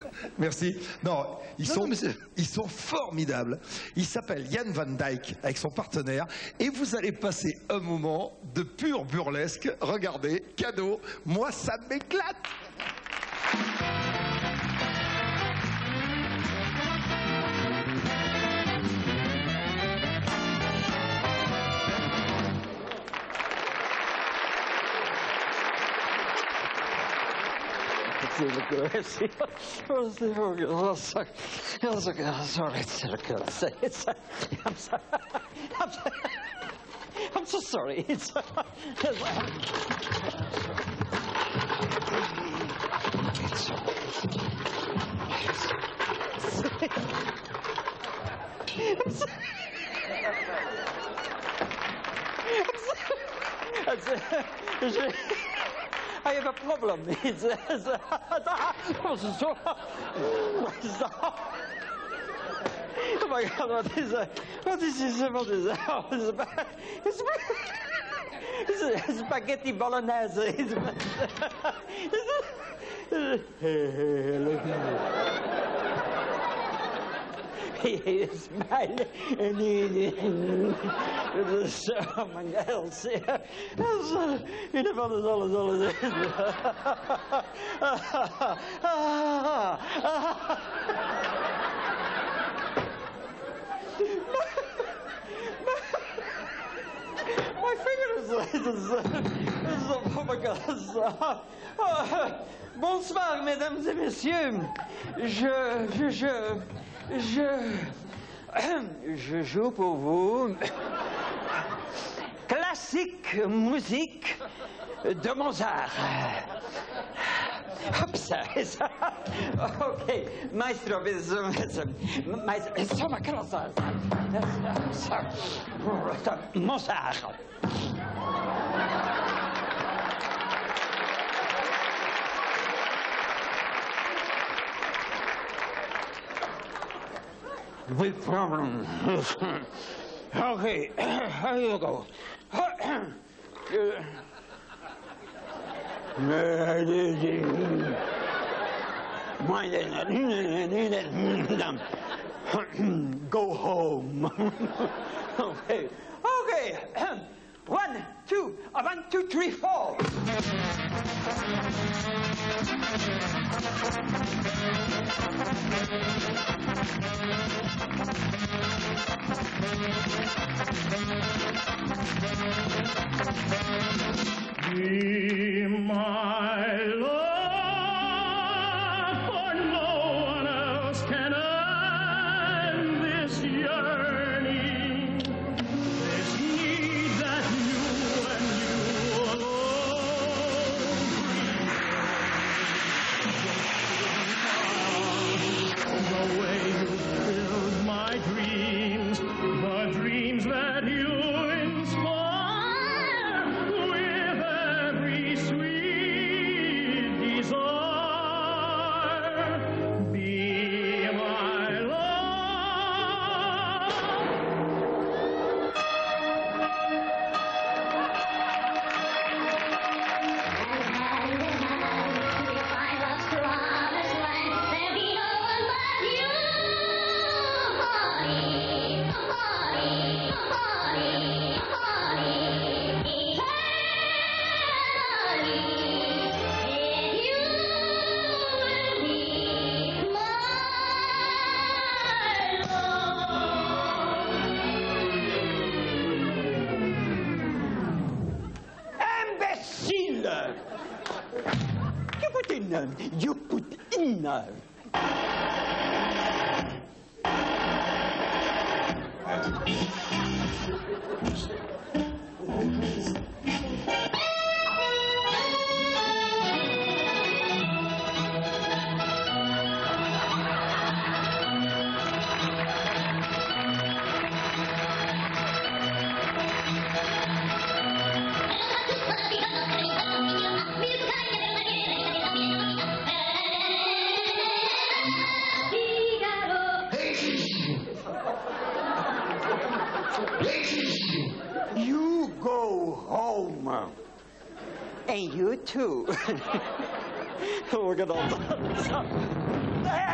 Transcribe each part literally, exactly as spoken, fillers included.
Merci. Non, ils, non, sont, non, ils sont formidables. Il s'appelle Jan van Dyke avec son partenaire. Et vous allez passer un moment de pur burlesque. Regardez, cadeau. Moi, ça m'éclate. Sorry, it's it's I'm sorry. I'm sorry. I'm so sorry. It's I'm sorry. I have a problem. It's, it's, uh, oh my God! What is uh, what is this? What is uh, it's, it's, it's spaghetti bolognese. It's, it's, he smiled and he someone else here. In the front of all of all of this. My fingers is oh my God. Bonsoir, mesdames et messieurs. Je, je, je, je, je joue pour vous classique musique de Mozart. Hop, ça, ça. OK, maestro, maestro, insomma, che lo sa? Mozart. Big problem. Okay, here you go. Go home. Okay, okay. One, two, one, two, three, four. Be my love, for no one else can end this yearning, this need that you and you alone bring. The way you filled my dreams, the dreams that you You put in. You go home. And you too. Look at all that.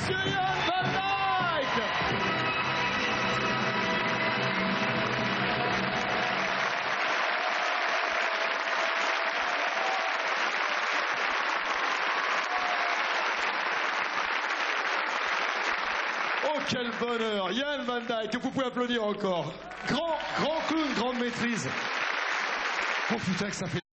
Monsieur Jan van Dyke. Oh, quel bonheur! Jan van Dyke, vous pouvez applaudir encore. Grand, grand clown, grande maîtrise. Oh putain que ça fait...